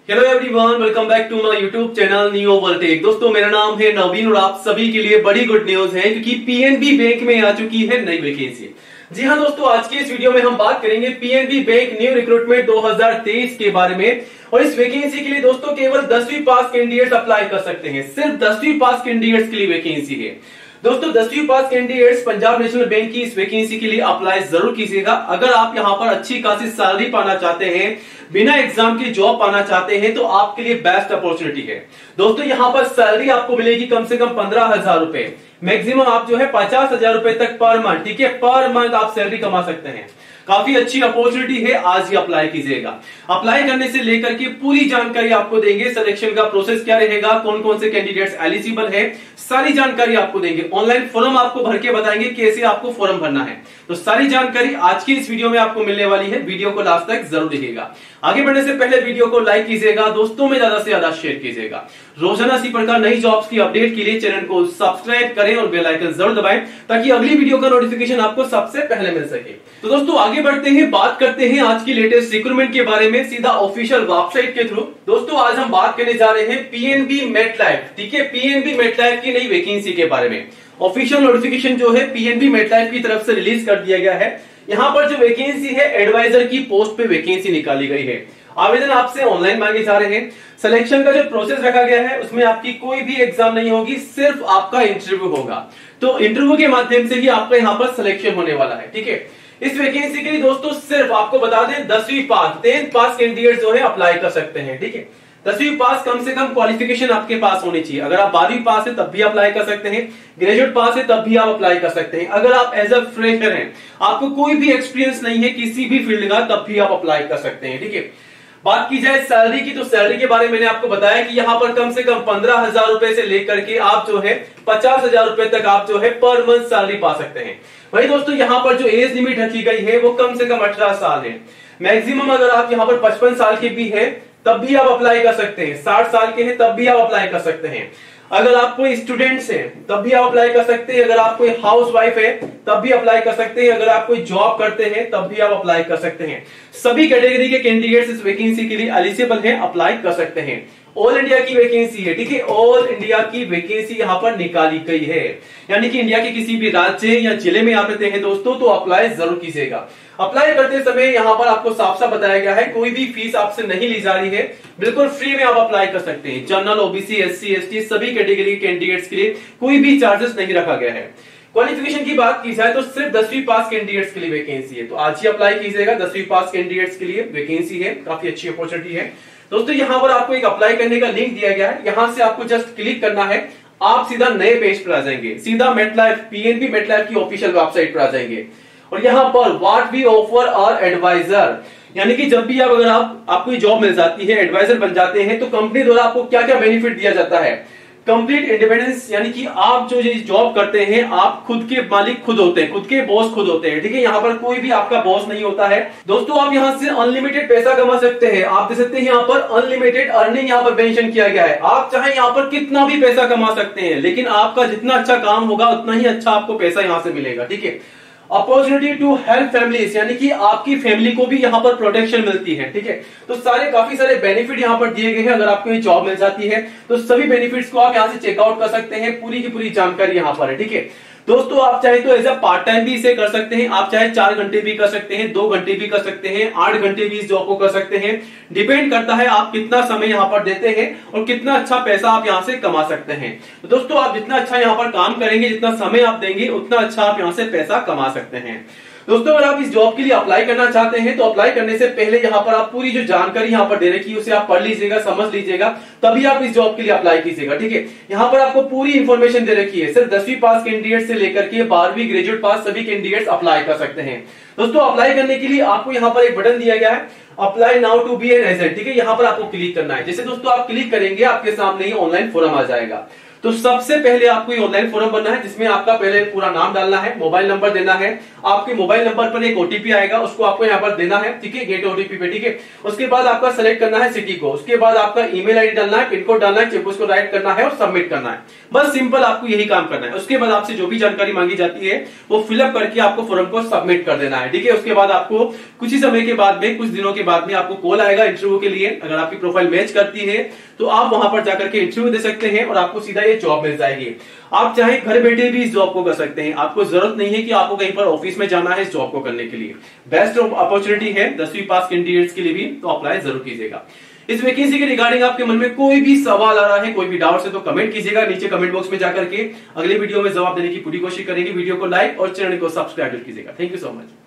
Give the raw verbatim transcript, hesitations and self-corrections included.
Hello everyone, welcome back to my YouTube channel new overtake. दोस्तों मेरा नाम है नवीन और आप सभी के लिए बड़ी गुड न्यूज है क्योंकि पीएनबी बैंक में आ चुकी है नई वैकेंसी। जी हाँ दोस्तों, आज की इस वीडियो में हम बात करेंगे पीएनबी बैंक न्यू रिक्रूटमेंट दो हज़ार तेईस के बारे में। और इस वैकेंसी के लिए दोस्तों केवल दसवीं पास कैंडिडेट्स अप्लाई कर सकते हैं। सिर्फ दसवीं पास कैंडिडेट्स के लिए वैकेंसी है। दोस्तों दसवीं pass candidates Punjab national bank की इस वैकेंसी के लिए अप्लाई जरूर कीजिएगा। अगर आप यहाँ पर अच्छी खासी सैलरी पाना चाहते हैं, बिना एग्जाम के जॉब पाना चाहते हैं, तो आपके लिए बेस्ट अपॉर्चुनिटी है। दोस्तों यहाँ पर सैलरी आपको मिलेगी कम से कम पंद्रह हजार रुपए, मैक्सिमम आप जो है पचास हजार रुपए तक पर मंथ, ठीक है, पर मंथ आप सैलरी कमा सकते हैं। काफी अच्छी अपॉर्चुनिटी है, आज ही अप्लाई कीजिएगा। अप्लाई करने से लेकर के पूरी जानकारी आपको देंगे। सिलेक्शन का प्रोसेस क्या रहेगा, कौन कौन से कैंडिडेट्स एलिजिबल है, सारी जानकारी आपको देंगे। ऑनलाइन फॉर्म आपको भर के बताएंगे कैसे आपको फॉर्म भरना है। तो सारी जानकारी आज की इस वीडियो में आपको मिलने वाली है। वीडियो को लास्ट तक जरूर देखिएगा। आगे बढ़ने से पहले वीडियो को लाइक कीजिएगा, दोस्तों में ज्यादा से ज्यादा शेयर कीजिएगा। रोजाना इसी प्रकार नई जॉब्स की अपडेट के लिए चैनल को सब्सक्राइब करें और बेल आइकन जरूर दबाएं ताकि अगली वीडियो का नोटिफिकेशन आपको सबसे पहले मिल सके। तो दोस्तों आगे बढ़ते हैं, बात करते हैं आज की लेटेस्ट रिक्रूटमेंट के बारे में सीधा ऑफिशियल वेबसाइट के थ्रू। दोस्तों आज हम बात करने जा रहे हैं पीएनबी मेटलाइफ, ठीक है, पीएनबी मेटलाइफ की नई वैकेंसी के बारे में। ऑफिशियल नोटिफिकेशन जो है पीएनबी मेटलाइफ की तरफ से रिलीज कर दिया गया है। यहाँ पर जो वैकेंसी है एडवाइजर की पोस्ट पे वैकेंसी निकाली गई है। आवेदन आपसे ऑनलाइन मांगे जा रहे हैं। सिलेक्शन का जो प्रोसेस रखा गया है उसमें आपकी कोई भी एग्जाम नहीं होगी, सिर्फ आपका इंटरव्यू होगा। तो इंटरव्यू के माध्यम से ही आपका यहाँ पर सिलेक्शन होने वाला है, ठीक है। इस वैकेंसी के लिए दोस्तों सिर्फ आपको बता दें दसवीं पास टेंथ पास कैंडिडेट जो है अप्लाई कर सकते हैं, ठीक है। दसवीं पास कम से कम क्वालिफिकेशन आपके पास होनी चाहिए। अगर आप बारहवीं पास है तब भी अप्लाई कर सकते हैं, ग्रेजुएट पास है तब भी आप अप्लाई कर सकते हैं। अगर आप एज अ फ्रेशर हैं, आपको कोई भी एक्सपीरियंस नहीं है किसी भी फील्ड का, तब भी आप अप्लाई कर सकते हैं, ठीक है। बात की जाए सैलरी की, तो सैलरी के बारे में मैंने आपको बताया कि यहाँ पर कम से कम पंद्रह हजार रुपए से लेकर के आप जो है पचास हजार रुपए तक आप जो है पर मंथ सैलरी पा सकते हैं। वही दोस्तों यहाँ पर जो एज लिमिट रखी गई है वो कम से कम अठारह साल है। मैक्सिमम अगर आप यहाँ पर पचपन साल के भी है तब भी आप अप्लाई कर सकते हैं। साठ साल के हैं तब भी आप अप्लाई कर सकते हैं। अगर आप कोई स्टूडेंट्स हैं तब भी आप अप्लाई कर सकते हैं। अगर आप कोई हाउस वाइफ है तब भी अप्लाई कर सकते हैं। अगर आप कोई जॉब करते हैं तब भी आप अप्लाई कर सकते हैं। सभी कैटेगरी के कैंडिडेट्स इस वैकेंसी के लिए एलिजिबल हैं, अप्लाई कर सकते हैं। ऑल इंडिया की वैकेंसी है, ठीक है, ऑल इंडिया की वैकेंसी यहाँ पर निकाली गई है। यानी कि इंडिया के किसी भी राज्य या जिले में आप रहते हैं दोस्तों तो अप्लाई जरूर कीजिएगा। अप्लाई करते समय यहाँ पर आपको साफ साफ बताया गया है कोई भी फीस आपसे नहीं ली जा रही है, बिल्कुल फ्री में आप अप्लाई कर सकते हैं। जनरल, ओबीसी, एससी, एसटी सभी कैटेगरी के कैंडिडेट्स के लिए कोई भी चार्जेस नहीं रखा गया है। क्वालिफिकेशन की बात की जाए तो सिर्फ दसवीं पास कैंडिडेट्स के लिए वैकेंसी है। तो आज ही अप्लाई कीजिएगा, दसवीं पास कैंडिडेट्स के लिए वैकेंसी है, काफी अच्छी अपॉर्चुनिटी है। दोस्तों यहाँ पर आपको एक अप्लाई करने का लिंक दिया गया है, यहाँ से आपको जस्ट क्लिक करना है, आप सीधा नए पेज पर आ जाएंगे, सीधा मेटलाइफ पीएनबी मेटलाइफ की ऑफिशियल वेबसाइट पर आ जाएंगे। और यहाँ पर what we offer our advisor, यानी कि जब भी आप अगर आप आपको जॉब मिल जाती है, एडवाइजर बन जाते हैं, तो कंपनी द्वारा आपको क्या क्या बेनिफिट दिया जाता है। कंप्लीट इंडिपेंडेंस, यानी कि आप जो जॉब करते हैं आप खुद के मालिक खुद होते हैं, खुद के बॉस खुद होते हैं, ठीक है। यहाँ पर कोई भी आपका बॉस नहीं होता है। दोस्तों आप यहाँ से अनलिमिटेड पैसा कमा सकते हैं। आप देख सकते हैं यहाँ पर अनलिमिटेड अर्निंग यहाँ पर मेंशन किया गया है। आप चाहे यहाँ पर कितना भी पैसा कमा सकते हैं, लेकिन आपका जितना अच्छा काम होगा उतना ही अच्छा आपको पैसा यहाँ से मिलेगा, ठीक है। अपॉर्चुनिटी टू हेल्प फैमिलीज, यानी कि आपकी फैमिली को भी यहाँ पर प्रोटेक्शन मिलती है, ठीक है। तो सारे काफी सारे बेनिफिट यहाँ पर दिए गए हैं। अगर आपको ये जॉब मिल जाती है तो सभी बेनिफिट्स को आप यहाँ से चेकआउट कर सकते हैं। पूरी की पूरी जानकारी यहाँ पर है, ठीक है। दोस्तों आप चाहे तो एज अ पार्ट टाइम भी इसे कर सकते हैं। आप चाहे चार घंटे भी कर सकते हैं, दो घंटे भी कर सकते हैं, आठ घंटे भी इस जॉब को कर सकते हैं। डिपेंड करता है आप कितना समय यहाँ पर देते हैं और कितना अच्छा पैसा आप यहाँ से कमा सकते हैं। तो दोस्तों आप जितना अच्छा यहाँ पर काम करेंगे, जितना समय आप देंगे, उतना अच्छा आप यहाँ से पैसा कमा सकते हैं। दोस्तों अगर आप इस जॉब के लिए अप्लाई करना चाहते हैं तो अप्लाई करने से पहले यहाँ पर आप पूरी जो जानकारी यहाँ पर दे रखी है उसे आप पढ़ लीजिएगा, समझ लीजिएगा, तभी आप इस जॉब के लिए अप्लाई कीजिएगा, ठीक है। यहाँ पर आपको पूरी इंफॉर्मेशन दे रखी है। सिर्फ दसवीं पास कैंडिडेट से लेकर के बारहवीं ग्रेजुएट पास सभी कैंडिडेट्स अप्लाई कर सकते हैं। दोस्तों अप्लाई करने के लिए आपको यहाँ पर एक बटन दिया गया है, apply now to be an agent, ठीक है। यहाँ पर आपको क्लिक करना है। जैसे दोस्तों आप क्लिक करेंगे आपके सामने ही ऑनलाइन फॉर्म आ जाएगा। तो सबसे पहले आपको ये ऑनलाइन फॉर्म भरना है, जिसमें आपका पहले पूरा नाम डालना है, मोबाइल नंबर देना है, आपके मोबाइल नंबर पर एक ओटीपी आएगा, उसको आपको यहाँ पर देना है, ठीक है, गेट ओटीपी पे, ठीक है। उसके बाद आपका सेलेक्ट करना है सिटी को, उसके बाद आपका ईमेल आईडी डालना है, पिन कोड डालना है, चेक उसको राइट करना है और सबमिट करना है। बस सिंपल आपको यही काम करना है। उसके बाद आपसे जो भी जानकारी मांगी जाती है वो फिलअप करके आपको फॉर्म को सबमिट कर देना है, ठीक है। उसके बाद आपको कुछ ही समय के बाद में, कुछ दिनों के बाद में आपको कॉल आएगा इंटरव्यू के लिए। अगर आपकी प्रोफाइल मैच करती है तो आप वहां पर जाकर के इंटरव्यू दे सकते हैं और आपको सीधा ये जॉब मिल जाएगी। आप चाहे घर बैठे भी इस जॉब को कर सकते हैं, आपको जरूरत नहीं है कि आपको कहीं पर ऑफिस में जाना है इस जॉब को करने के लिए। बेस्ट अपॉर्चुनिटी है दसवीं पास कैंडिडेट्स के लिए भी, तो अप्लाई जरूर कीजिएगा। इस वैकेंसी के रिगार्डिंग आपके मन में कोई भी सवाल आ रहा है, कोई भी डाउट है तो कमेंट कीजिएगा नीचे कमेंट बॉक्स में जाकर के। अगले वीडियो में जवाब देने की पूरी कोशिश करेंगे। वीडियो को लाइक और चैनल को सब्सक्राइब कीजिएगा। Thank you so much.